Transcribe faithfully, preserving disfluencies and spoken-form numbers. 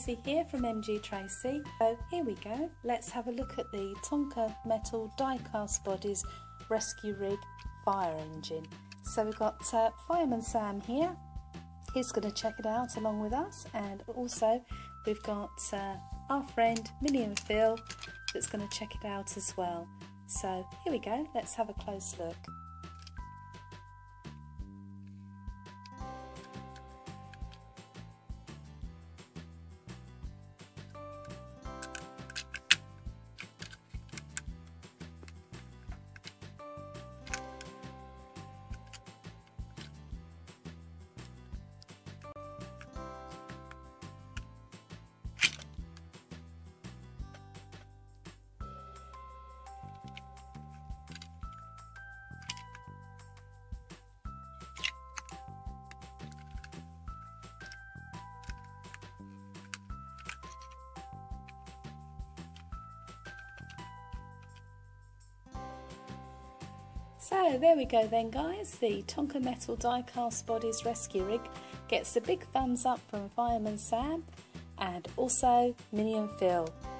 Tracy here from MGTracey. So here we go, let's have a look at the Tonka metal die-cast bodies rescue rig fire engine. So we've got uh, Fireman Sam here, he's going to check it out along with us, and also we've got uh, our friend Minnie and Phil that's going to check it out as well. So here we go, let's have a close look. So there we go then guys, the Tonka Metal Die-Cast Bodies Rescue Rig gets a big thumbs up from Fireman Sam and also Minnie and Phil.